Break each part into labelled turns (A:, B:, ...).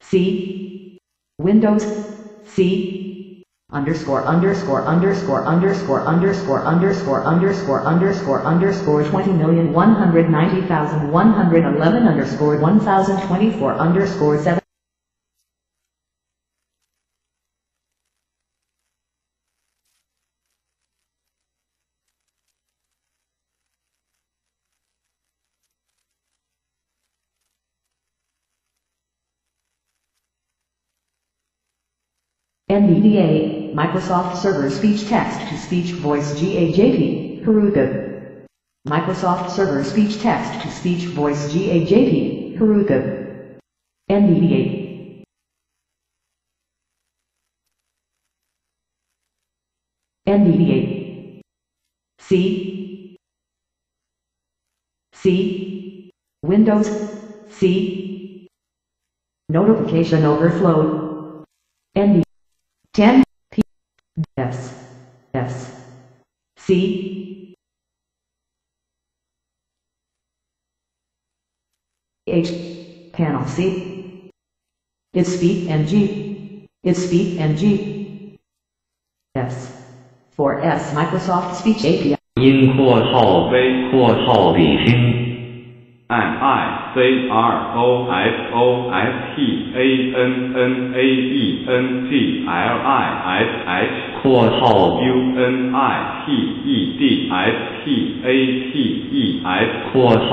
A: C. Windows, C. Underscore 20,190,111 underscore 1024 underscore 7. NVDA, Microsoft Server Speech Text-to-Speech Voice GAJP, Haruka. Microsoft Server Speech Text-to-Speech Voice GAJP, Haruka. NVDA. NVDA. C. C. Windows, C. Notification overflow. NVDA. 10 P S S C H panel C. It's speak and G. It's speak and G. S. For S Microsoft Speech API.
B: 因括号非括号比星 MICROSOFTANNAENGLISH 括号 UNITEDSPATES 括号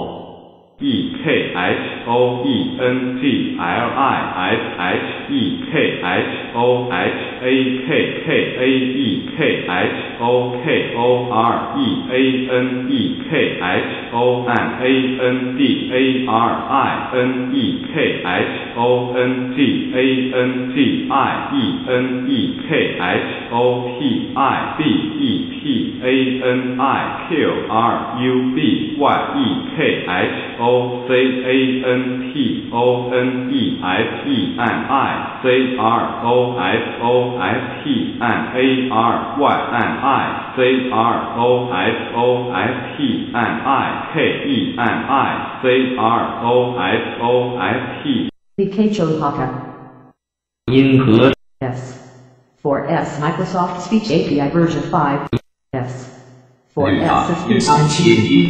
A: Bikachohaka.
B: 因和
A: S. For S Microsoft Speech API version 5. S. For S Assistant and G.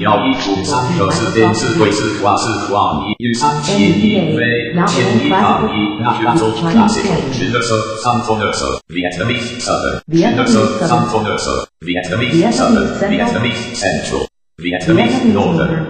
C: Vietnamese Central, Vietnamese Northern,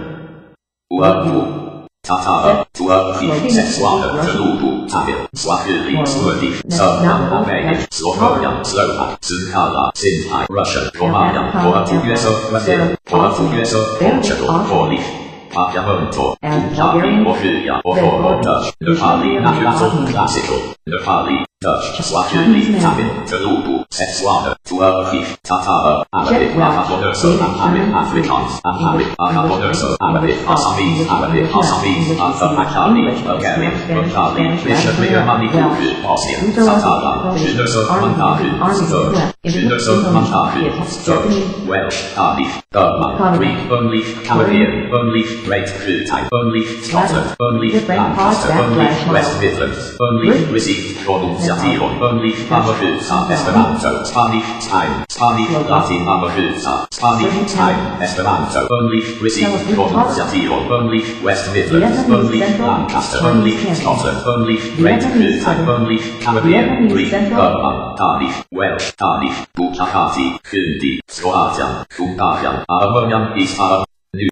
C: Tatar, Tuareg, Setswana, Telugu, Tamil, Swahili, Urdu, Serbian, Albanian, Slovenian, Slovak, Sinhala, Sinhai, Russian, Romanian, Portuguese, Brazil, Portuguese, Portugal, Polish, Papiamento, Punjabi, Oria, Oro, Dutch, Nepali, Nahuatl, Classical, Nepali, Dutch, Swahili, Tamil, Telugu, Setswana, Tuareg, Tatar, Arabic, Arabonerso, Amharic, Afrikaans, Amharic, Arabonerso, Arabic, Assamese, Arabic, Assamese, Afro-Akali, Bulgarian, Bengali, Bishop, Manipuri, Bosnian, Tataran, Shindoso, Mandarin, Serb, Shindoso, Mandarin, Serb, Welsh, Cardiff, Burma, Greek, Burnleaf, Caribbean, Burnleaf, Great Britain, Burnleaf, Scotland, Burnleaf, Lancaster, Burnleaf, West Midlands, Burnleaf, received, Pronunciation, Burnleaf, Amarusa, Esperanto, Spanish, Time, Spanish, Latin, Amarusa, Spanish, Time, Esperanto, Burnleaf, received, Pronunciation, Burnleaf, West Midlands, Burnleaf, Lancaster, Burnleaf, Scotland, Burnleaf, Great Britain, Burnleaf, Caribbean, Greek, Burma, Cardiff, Welsh, Cardiff, Bucakati, Hindi, Slovakian, Hungarian, Armenian, East Arab,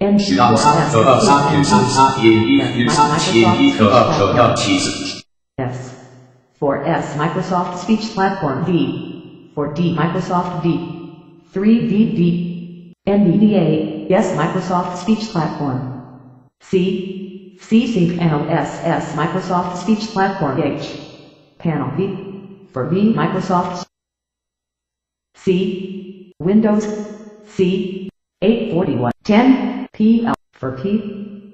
A: S. For S Microsoft Speech Platform D. For D Microsoft D. 3DD. NVDA, yes Microsoft Speech Platform. C. C-Sync NOSS Microsoft Speech Platform H. Panel B. For V Microsoft C. Windows C. 841 10 PL for P.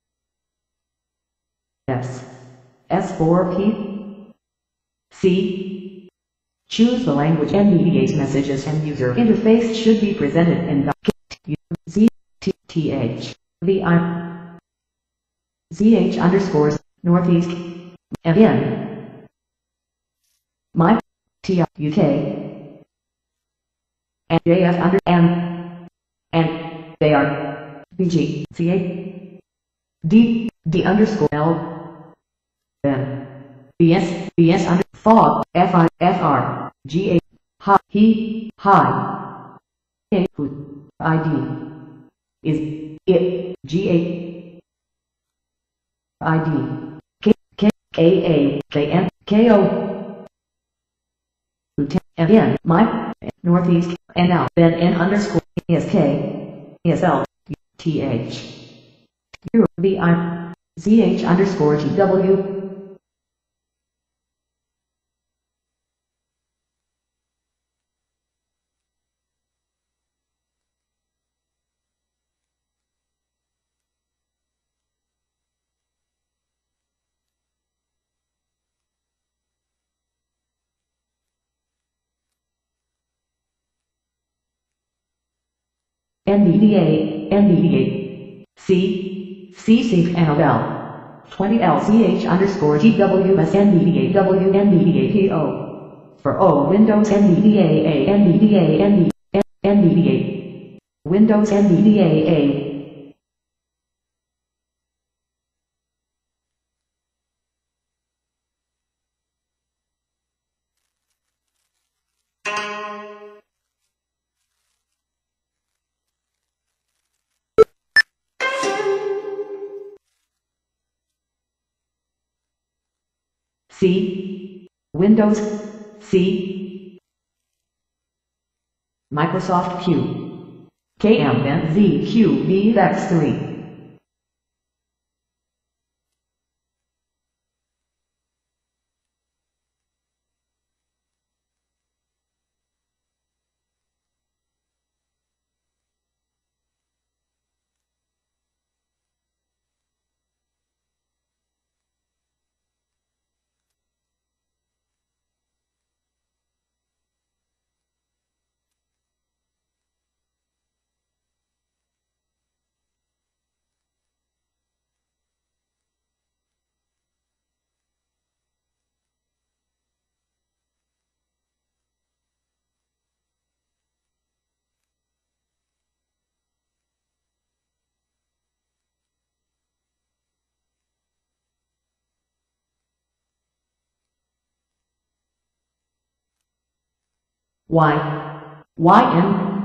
A: S. S4P. C. Choose the language. NVDA's messages and user interface should be presented in Z T T H V I Z H underscores Northeast Again. My T UK and JF under and they are BG CA D underscore L then BS under fog FI FR GA hi who ID is it GA ID KO again my northeast NL then N underscore ESK ESL TH VI ZH underscore GW NVDA, C safe NOL, 20 LCH underscore GWS NVDA W NVDA PO. For O Windows NVDA A NVDA NVDA. Windows NVDA A. C Windows C Microsoft Q KMNZ VX3 YM